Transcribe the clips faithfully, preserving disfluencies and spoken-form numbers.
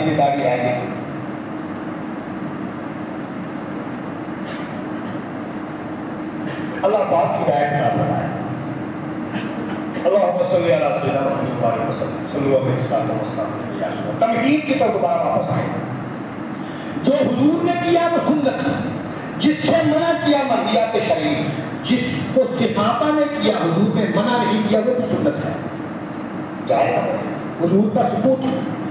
میری داڑھی ہے نہیں. اللہ پاک ہدایت عطا فرمائے. اللہم صلی علی سیدنا محمد وعلیہ وسلم صلی اللہ علیہ وسلم. تمہید کی طرف دوبارہ واپس آئے. جو حضور نے کیا وہ سنت، جس سے منع کیا مرویات شرعی، جس کو صحابہ نے کیا حضور نے منع نہیں کیا وہ بھی سنت ہے. جائز ہے حضور کا ثبوت.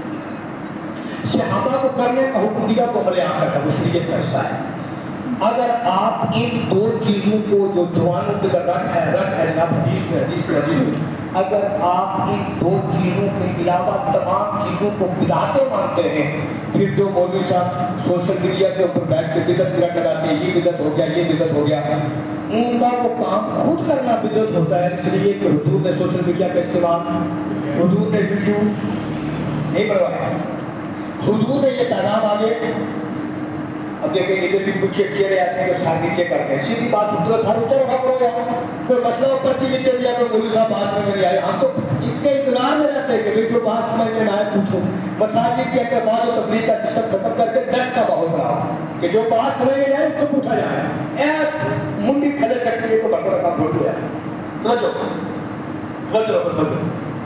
صحابہ کو کرنے کا حکم دیا تو عمل آخر ہے، وہ شریعت کا حصہ ہے. اگر آپ ان دو چیزوں کو جو جوانوں کے در رٹ ہے رٹ ہے جناب حدیث میں حدیث میں حدیث میں اگر آپ ان دو چیزوں کے علاوہ تمام چیزوں کو بدعتیں مانتے ہیں، پھر جو مولوی صاحب سوشل میڈیا کے اوپر بیٹھ کے بدعت کی رٹ لگاتے ہیں، یہ بدعت ہو گیا یہ بدعت ہو گیا، ان کا وہ کام خود کرنا بدعت ہوتا ہے. اس لیے کہ حضور نے سوشل میڈیا کا استعمال، حضور نے ویڈیو نہیں بنوایا، حضور نے یہ پیغام آگے. اب دیکھیں ادھر بھی کچھ چہرے ایسے ہیں جو سر نیچے کرتے ہیں. سیدھی بات ہوتی ہے سر اوپر رکھا کرو یار، کوئی مسئلہ اوپر کی لکھ دیا کوئی مولوی صاحب بات سمجھ نہیں آئے. ہم تو اس کے انتظار میں رہتے ہیں کہ بھئی جو بات سمجھ میں آئے پوچھو. مساجد کے اعتبار و تبلیغ کا سسٹم ختم کر کے درس کا ماحول بناؤ کہ جو بات سمجھ میں آئے اس کو پوچھا جائے. اے منڈی کھلے سکتی ہے تو بڑا بڑا کام بھول گیا. توجہ توجہ توجہ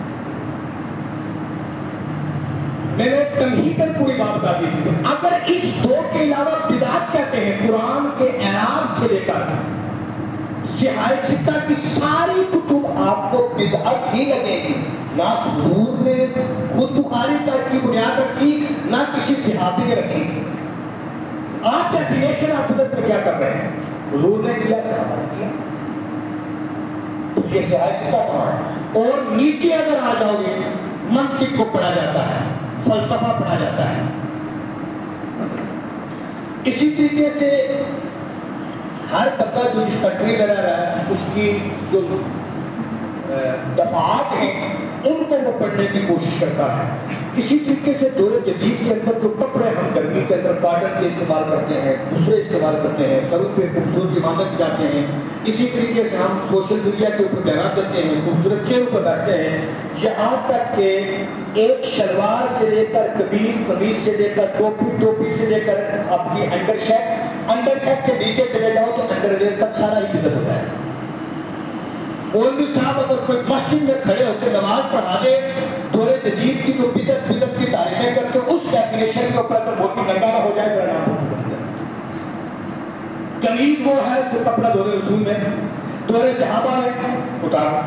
میں نے تمہیداً پوری بات بتا دی تھی. اگر اس دو کے علاوہ بدعت کہتے ہیں، قرآن کے اعراب سے لے کر صحاح ستہ کی ساری کتب آپ کو بدعت ہی لگے گی. نہ حضور نے خود بخاری تک کی بنیاد رکھی، نہ کسی صحابی نے رکھی. آپ ڈیفینیشن آپ بدعت میں کیا کر رہے ہیں؟ حضور نے کیا، صحابہ نے کیا. یہ صحاح ستہ کہاں ہے؟ اور نیچے اگر آ جاؤ گے منطق کو پڑھا جاتا ہے، فلسفہ پڑھا جاتا ہے. اسی طریقے سے ہر طبقہ جو جس کنٹری میں رہ رہا ہے اس کی جو دفعات ہیں ان کو وہ پڑھنے کی کوشش کرتا ہے. اسی طریقے سے دور جدید کے اندر جو کپڑے ہم گرمی کے اندر کاٹن کے استعمال کرتے ہیں، دوسرے استعمال کرتے ہیں، سروں پہ خوبصورت عمامت سے جاتے ہیں. اسی طریقے سے ہم سوشل میڈیا کے اوپر بیانات دیتے ہیں، خوبصورت چہروں پر بیٹھتے ہیں. یہاں تک کہ ایک شلوار سے لے کر قمیض، قمیض سے لے کر ٹوپی، ٹوپی سے لے کر آپ کی انڈر شرٹ، انڈر شرٹ سے نیچے چلے جاؤ تو انڈر ویئر تک سارا ہی بدعت ہوتا ہے. مولوی صاحب اگر کوئی مسجد میں کھڑے ہو کے نماز پڑھا دے، دور جدید کی جو بدعت بدعت کی تعریفیں کرتے ہیں اس ڈیفینیشن کے اوپر اگر موٹی ننگا نہ ہو جائے تو نام قمیض وہ ہے جو کپڑا دور رسول میں دور صحابہ میں اتارا.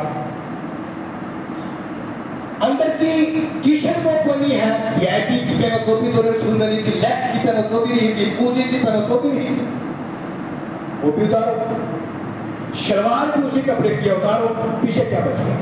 اندر کی ٹی شرٹ وہ بنی ہے وی آئی پی کی پہنو تو بھی دور رسول میں نہیں تھی، لیکس کی پہنو تو بھی نہیں تھی، کوزی کی پہنو تو بھی نہیں تھی، وہ بھی اتارو. شلوار بھی اسی کپڑے کیا اتارو، پیچھے کیا بچ گیا.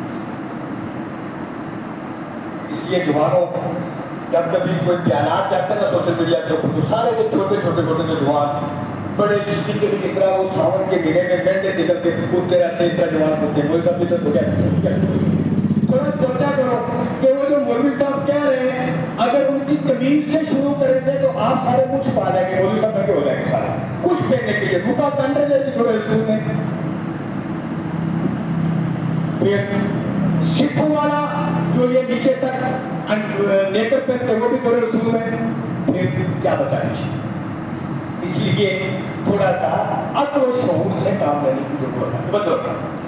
اس لیے جوانوں جب کبھی کوئی بیانات جاتے ہیں نا سوشل میڈیا کے اوپر تو سارے یہ چھوٹے چھوٹے چھوٹے جوان بڑے اس طریقے سے کس طرح وہ ساون کے مہینے میں مینڈے نکل کے کودتے رہتے ہیں، اس طرح جوان کودتے ہیں. مولوی صاحب بھی تو ہو گیا. تھوڑا سوچا کرو کہ وہ جو مولوی صاحب کہہ رہے ہیں اگر ان کی قمیض سے شروع کریں گے تو آپ سارے کچھ پا لیں گے. مولوی صاحب ننگے ہو جائیں گے سارے کچھ پہننے کے لیے. روپا کنڈر دے بھی تھوڑے رسول میں. پھر سکھوں والا جو یہ نیچے تک نیکر پہنتے وہ بھی تھوڑے رسول میں. پھر کیا بتا دیجیے. اس لیے تھوڑا سا عقل و شعور سے کام لینے کی ضرورت ہے.